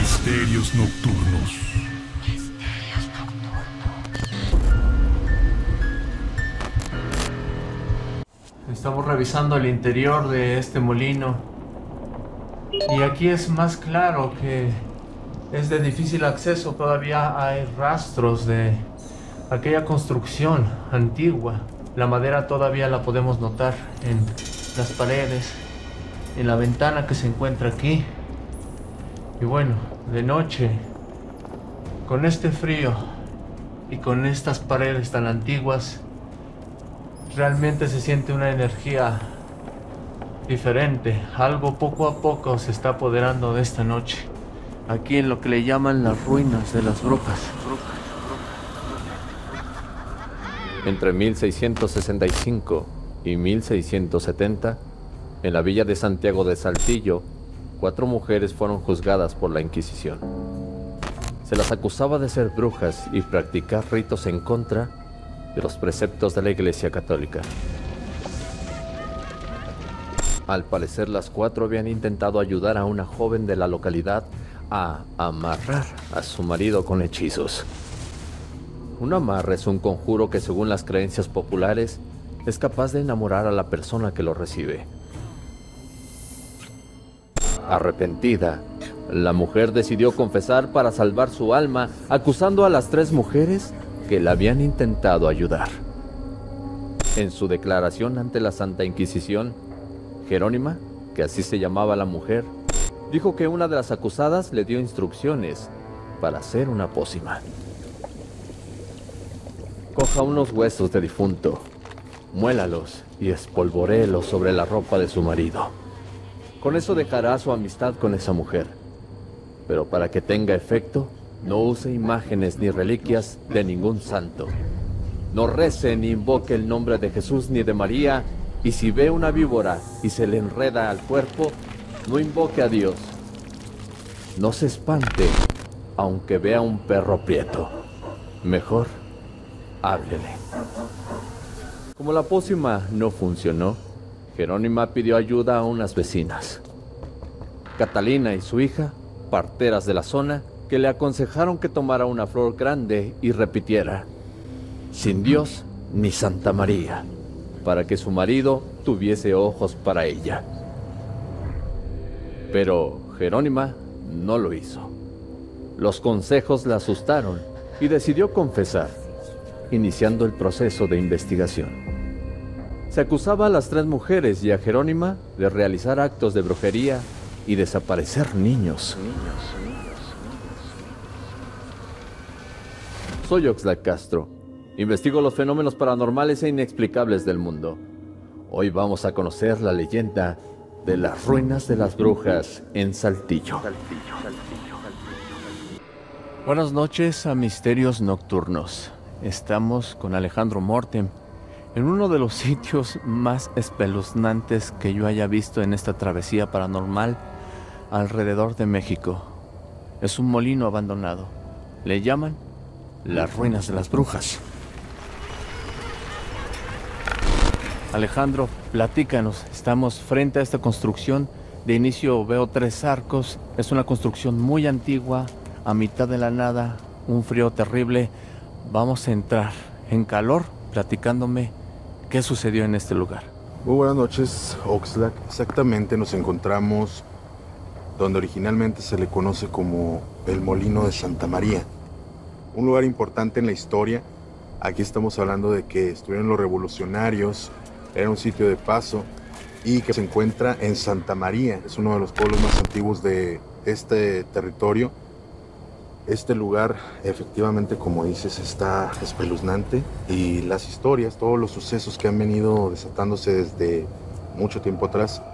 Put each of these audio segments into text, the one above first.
Misterios nocturnos. Estamos revisando el interior de este molino y aquí es más claro que es de difícil acceso. Todavía hay rastros de aquella construcción antigua. La madera todavía la podemos notar en las paredes, en la ventana que se encuentra aquí. Y bueno, de noche, con este frío y con estas paredes tan antiguas, realmente se siente una energía diferente. Algo poco a poco se está apoderando de esta noche, aquí en lo que le llaman las ruinas de las brujas. Entre 1665 y 1670, en la villa de Santiago de Saltillo, 4 mujeres fueron juzgadas por la Inquisición. Se las acusaba de ser brujas y practicar ritos en contra de los preceptos de la Iglesia Católica. Al parecer, las 4 habían intentado ayudar a una joven de la localidad a amarrar a su marido con hechizos. Un amarre es un conjuro que, según las creencias populares, es capaz de enamorar a la persona que lo recibe. Arrepentida, la mujer decidió confesar para salvar su alma, acusando a las 3 mujeres que la habían intentado ayudar. En su declaración ante la Santa Inquisición, Jerónima, que así se llamaba la mujer, dijo que una de las acusadas le dio instrucciones para hacer una pócima. Coja unos huesos de difunto, muélalos y espolvoréelos sobre la ropa de su marido. Con eso dejará su amistad con esa mujer. Pero para que tenga efecto, no use imágenes ni reliquias de ningún santo. No rece ni invoque el nombre de Jesús ni de María, y si ve una víbora y se le enreda al cuerpo, no invoque a Dios. No se espante, aunque vea un perro prieto. Mejor, háblele. Como la pócima no funcionó, Jerónima pidió ayuda a unas vecinas, Catalina y su hija, parteras de la zona, que le aconsejaron que tomara una flor grande y repitiera: sin Dios ni Santa María, para que su marido tuviese ojos para ella. Pero Jerónima no lo hizo. Los consejos la asustaron y decidió confesar, iniciando el proceso de investigación. Se acusaba a las 3 mujeres y a Jerónima de realizar actos de brujería y desaparecer niños. Soy Oxlack Castro. Investigo los fenómenos paranormales e inexplicables del mundo. Hoy vamos a conocer la leyenda de las ruinas de las brujas en Saltillo. Buenas noches a Misterios Nocturnos. Estamos con Alejandro Mortem en uno de los sitios más espeluznantes que yo haya visto en esta travesía paranormal alrededor de México. Es un molino abandonado. Le llaman las ruinas de las brujas. Alejandro, platícanos. Estamos frente a esta construcción. De inicio veo 3 arcos. Es una construcción muy antigua, a mitad de la nada, un frío terrible. Vamos a entrar en calor platicándome qué sucedió en este lugar. Muy buenas noches, Oxlack. Exactamente, nos encontramos donde originalmente se le conoce como el Molino de Santa María. Un lugar importante en la historia. Aquí estamos hablando de que estuvieron los revolucionarios, era un sitio de paso y que se encuentra en Santa María. Es uno de los pueblos más antiguos de este territorio. Este lugar, efectivamente, como dices, está espeluznante y las historias, todos los sucesos que han venido desatándose desde mucho tiempo atrás.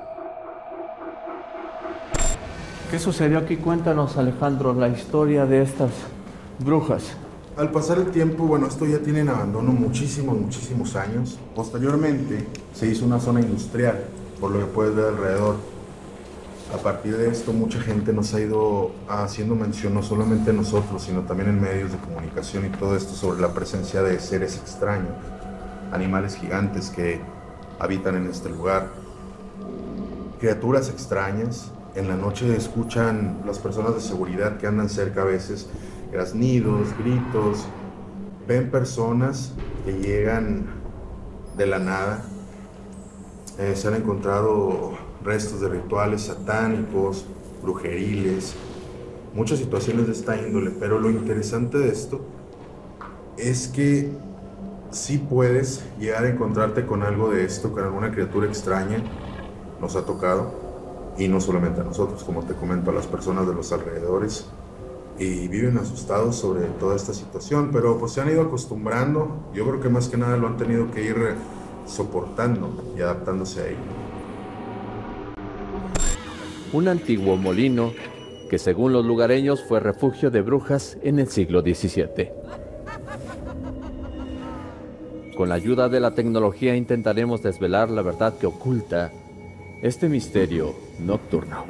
¿Qué sucedió aquí? Cuéntanos, Alejandro, la historia de estas brujas. Al pasar el tiempo, bueno, esto ya tiene en abandono muchísimos años. Posteriormente se hizo una zona industrial, por lo que puedes ver alrededor. A partir de esto, mucha gente nos ha ido haciendo mención, no solamente nosotros, sino también en medios de comunicación y todo esto, sobre la presencia de seres extraños, animales gigantes que habitan en este lugar, criaturas extrañas En la noche escuchan las personas de seguridad que andan cerca a veces graznidos, gritos. Ven personas que llegan de la nada. Se han encontrado restos de rituales satánicos, brujeriles, muchas situaciones de esta índole, pero lo interesante de esto es que sí puedes llegar a encontrarte con algo de esto, con alguna criatura extraña. Nos ha tocado, y no solamente a nosotros, como te comento, a las personas de los alrededores, y viven asustados sobre toda esta situación, pero pues se han ido acostumbrando. Yo creo que más que nada lo han tenido que ir soportando y adaptándose a ello. Un antiguo molino que según los lugareños fue refugio de brujas en el siglo XVII. Con la ayuda de la tecnología intentaremos desvelar la verdad que oculta este misterio nocturno.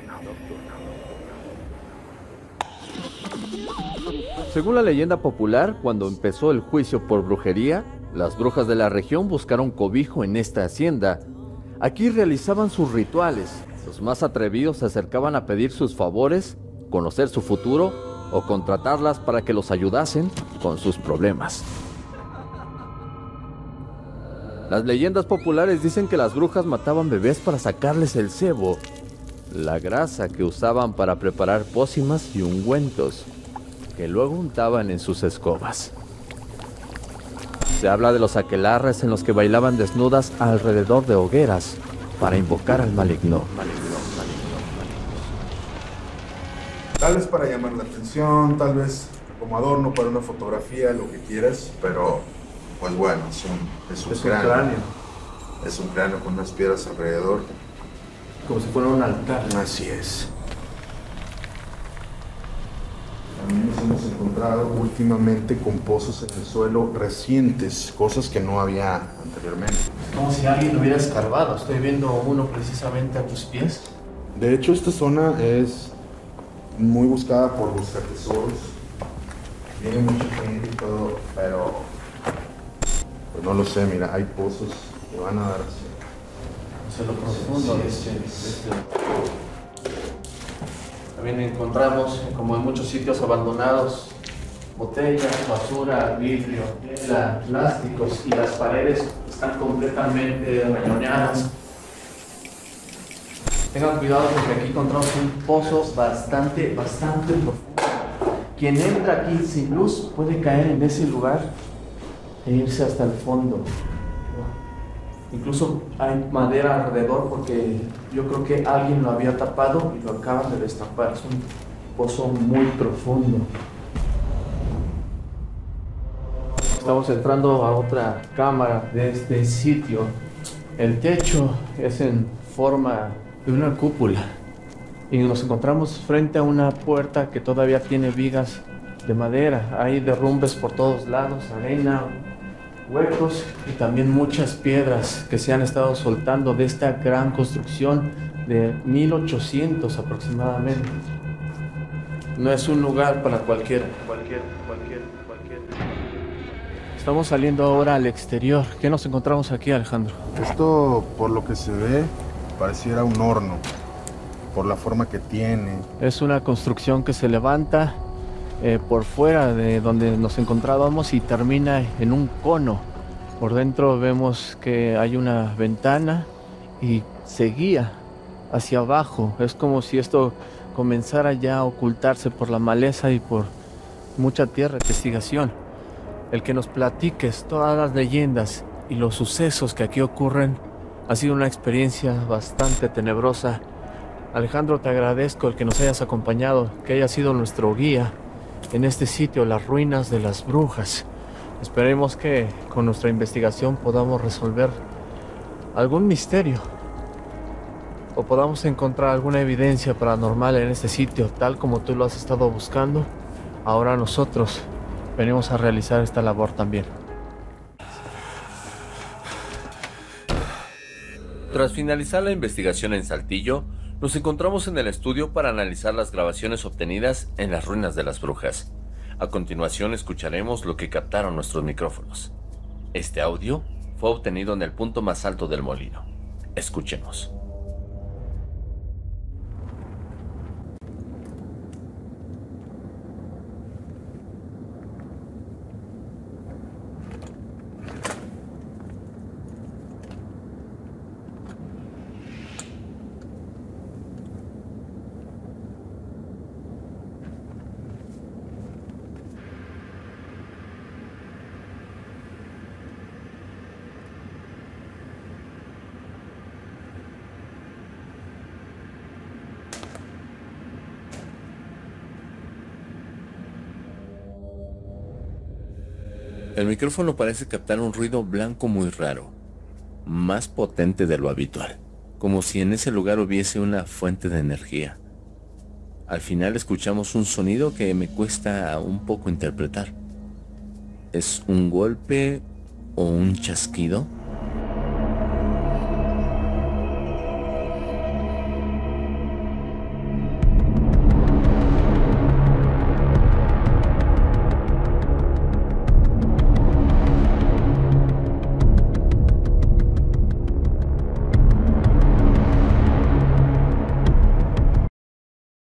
Según la leyenda popular, cuando empezó el juicio por brujería, las brujas de la región buscaron cobijo en esta hacienda. Aquí realizaban sus rituales. Los más atrevidos se acercaban a pedir sus favores, conocer su futuro o contratarlas para que los ayudasen con sus problemas. Las leyendas populares dicen que las brujas mataban bebés para sacarles el sebo, la grasa que usaban para preparar pócimas y ungüentos, que luego untaban en sus escobas. Se habla de los aquelarres en los que bailaban desnudas alrededor de hogueras para invocar al maligno. Tal vez para llamar la atención, tal vez como adorno para una fotografía, lo que quieras, pero pues bueno, es un cráneo. Es un cráneo con unas piedras alrededor. Como si fuera un altar. Así es. También nos hemos encontrado últimamente con pozos en el suelo recientes, cosas que no había anteriormente. Como si alguien lo hubiera escarbado. Estoy viendo uno precisamente a tus pies. De hecho, esta zona es muy buscada por buscatesoros. Viene mucha gente y todo, pero pues no lo sé. Mira, hay pozos que van a dar hacia lo profundo de este. También encontramos, como en muchos sitios abandonados, botellas, basura, vidrio, tela, plásticos, y las paredes están completamente rayoneadas. Tengan cuidado porque aquí encontramos un pozo bastante profundo. Quien entra aquí sin luz puede caer en ese lugar e irse hasta el fondo. Incluso hay madera alrededor porque yo creo que alguien lo había tapado y lo acaban de destapar. Es un pozo muy profundo. Estamos entrando a otra cámara de este sitio. El techo es en forma de una cúpula y nos encontramos frente a una puerta que todavía tiene vigas de madera. Hay derrumbes por todos lados, arena, huecos y también muchas piedras que se han estado soltando de esta gran construcción de 1800 aproximadamente. No es un lugar para cualquiera. Estamos saliendo ahora al exterior. ¿Qué nos encontramos aquí, Alejandro? Esto, por lo que se ve, pareciera un horno, por la forma que tiene. Es una construcción que se levanta por fuera de donde nos encontrábamos y termina en un cono. Por dentro vemos que hay una ventana y seguía hacia abajo. Es como si esto comenzara ya a ocultarse por la maleza y por mucha tierra de investigación. El que nos platiques todas las leyendas y los sucesos que aquí ocurren ha sido una experiencia bastante tenebrosa. Alejandro, te agradezco el que nos hayas acompañado, que hayas sido nuestro guía en este sitio, las ruinas de las brujas. Esperemos que con nuestra investigación podamos resolver algún misterio o podamos encontrar alguna evidencia paranormal en este sitio, tal como tú lo has estado buscando. Ahora nosotros venimos a realizar esta labor también. Tras finalizar la investigación en Saltillo, nos encontramos en el estudio para analizar las grabaciones obtenidas en las ruinas de las brujas. A continuación escucharemos lo que captaron nuestros micrófonos. Este audio fue obtenido en el punto más alto del molino. Escuchemos. El micrófono parece captar un ruido blanco muy raro, más potente de lo habitual, como si en ese lugar hubiese una fuente de energía. Al final escuchamos un sonido que me cuesta un poco interpretar. ¿Es un golpe o un chasquido?